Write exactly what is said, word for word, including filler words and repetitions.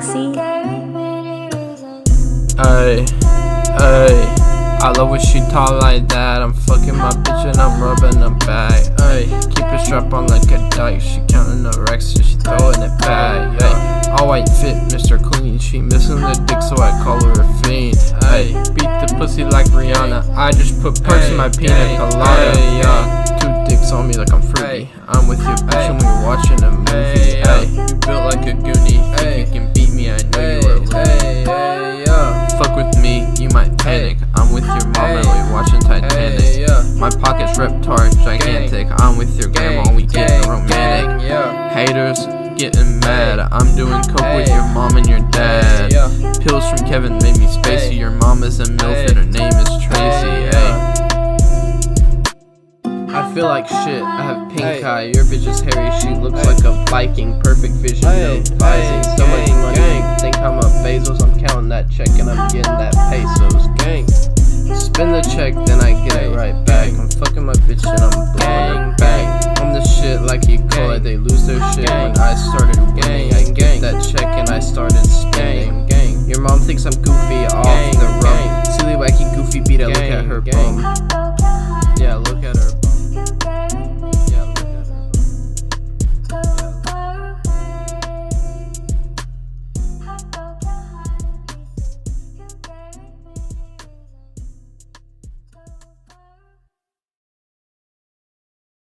Foxy. Ay, ay, I love when she talk like that. I'm fucking my bitch and I'm rubbing her back. Ay, keep it strap on like a dyke. She counting the racks so she throwing it back. Ay, all white fit, Mister Clean. She missing the dick so I call her a fiend. Ay, beat the pussy like Rihanna. I just put perks in my pina colada. Yeah, two dicks on me like I'm fruity. I'm with your bitch and we watching a movie. Ay, you built like a goonie. Think you can beat me? I know you were loony. Fuck with me, you might panic. I'm with your mom and we watching Titanic. My pockets reptard gigantic. I'm with your grandma, we getting romantic. Haters getting mad. I'm doing coke with your mom and your dad. Pills from Kevin made me spacey. Your mom is a MILF and her name is Tracy. Ay. I feel like shit, I have pink eye. Your bitch is hairy, she looks like a Viking. Perfect vision, no vising. So much money, think I'm a Bezos. I'm counting that check and I'm getting that pesos. Gang. Spin the check, then I get it right back. I'm fucking my bitch and I'm blowing her back. I'm the shit like you call it. They lose their shit when I started winning. I get that check and I started spending. Your mom thinks I'm goofy off the rum. Silly wacky goofy beat, I look at her bum. Yeah, look